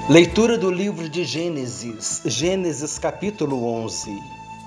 Leitura do livro de Gênesis, Gênesis capítulo 11.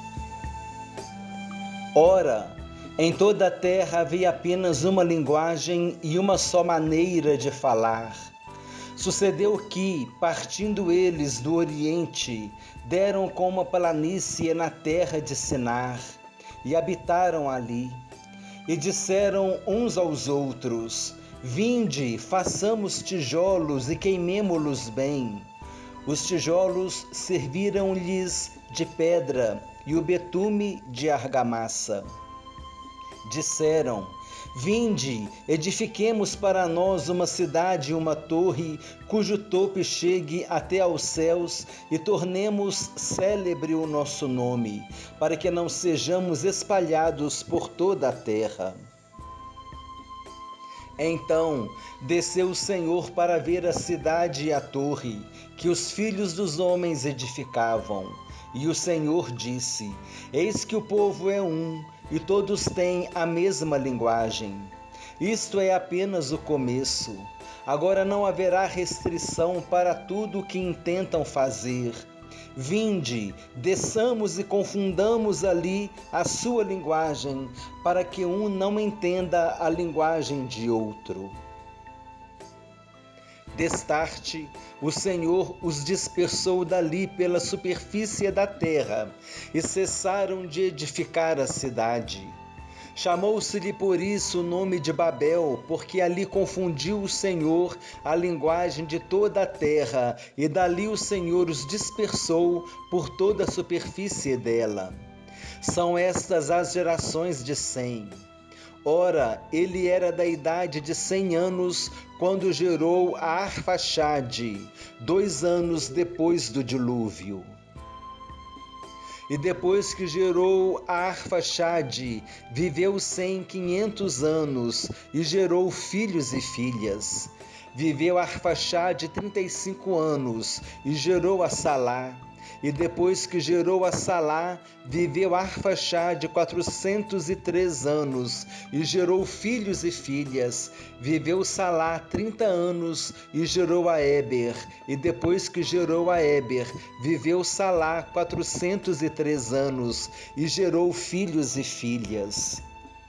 Ora, em toda a terra havia apenas uma linguagem e uma só maneira de falar. Sucedeu que, partindo eles do Oriente, deram com uma planície na terra de Sinar, e habitaram ali. E disseram uns aos outros: Vinde, façamos tijolos e queimemo-los bem. Os tijolos serviram-lhes de pedra e o betume de argamassa. Disseram: Vinde, edifiquemos para nós uma cidade e uma torre, cujo topo chegue até aos céus, e tornemos célebre o nosso nome, para que não sejamos espalhados por toda a terra. Então desceu o Senhor para ver a cidade e a torre, que os filhos dos homens edificavam. E o Senhor disse: Eis que o povo é um, e todos têm a mesma linguagem. Isto é apenas o começo. Agora não haverá restrição para tudo o que intentam fazer. Vinde, desçamos e confundamos ali a sua linguagem, para que um não entenda a linguagem de outro. Destarte, o Senhor os dispersou dali pela superfície da terra, e cessaram de edificar a cidade. Chamou-se-lhe por isso o nome de Babel, porque ali confundiu o Senhor a linguagem de toda a terra, e dali o Senhor os dispersou por toda a superfície dela. São estas as gerações de Sem. Ora, ele era da idade de 100 anos, quando gerou a Arfaxade, 2 anos depois do dilúvio. E depois que gerou a Arfaxade, viveu Sem 500 anos, e gerou filhos e filhas. Viveu Arfaxade 35 anos, e gerou a Salá. E depois que gerou a Salá, viveu Arfaxade 403 anos, e gerou filhos e filhas. Viveu Salá 30 anos, e gerou a Éber. E depois que gerou a Éber, viveu Salá 403 anos, e gerou filhos e filhas.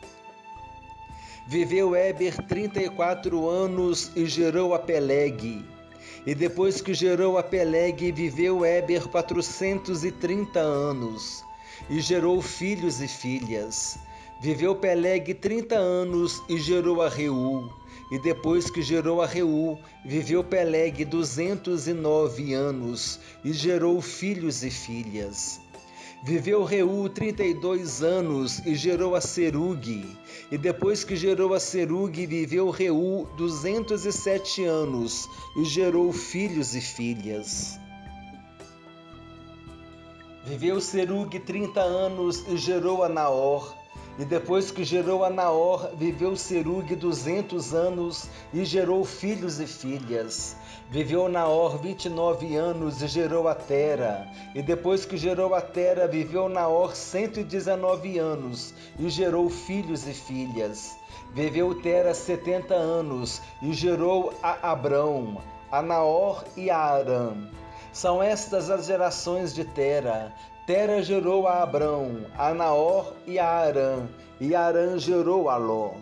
Viveu Éber 34 anos, e gerou a Peleg. E depois que gerou a Peleg, viveu Éber 430 anos, e gerou filhos e filhas. Viveu Peleg 30 anos, e gerou a Reu. E depois que gerou a Reu, viveu Peleg 209 anos, e gerou filhos e filhas. Viveu Reu 32 anos, e gerou a Serugue. E depois que gerou a Serugue, viveu Reu 207 anos, e gerou filhos e filhas. Viveu Serugue 30 anos, e gerou a Naor. E depois que gerou a Naor, viveu Serugue 200 anos, e gerou filhos e filhas. Viveu Naor 29 anos, e gerou a Tera. E depois que gerou a Tera, viveu Naor 119 anos, e gerou filhos e filhas. Viveu Tera 70 anos, e gerou a Abrão, a Naor e a Arã. São estas as gerações de Tera. Tera gerou a Abrão, a Naor e a Arã, e Arã gerou a Ló.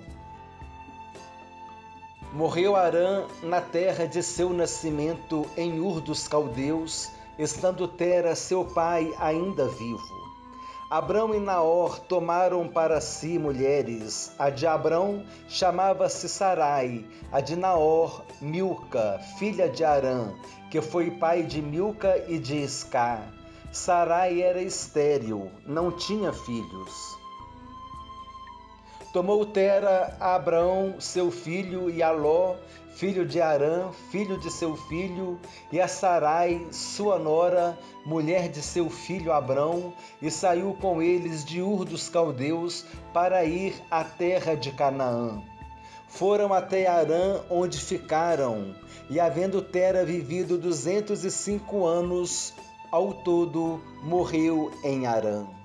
Morreu Arã na terra de seu nascimento, em Ur dos Caldeus, estando Tera, seu pai, ainda vivo. Abrão e Naor tomaram para si mulheres. A de Abrão chamava-se Sarai, a de Naor, Milca, filha de Arã, que foi pai de Milca e de Isca. Sarai era estéril, não tinha filhos. Tomou Tera a Abrão, seu filho, e a Ló, filho de Arã, filho de seu filho, e a Sarai, sua nora, mulher de seu filho Abrão, e saiu com eles de Ur dos Caldeus para ir à terra de Canaã. Foram até Arã, onde ficaram, e havendo Tera vivido 205 anos, ao todo morreu em Arã.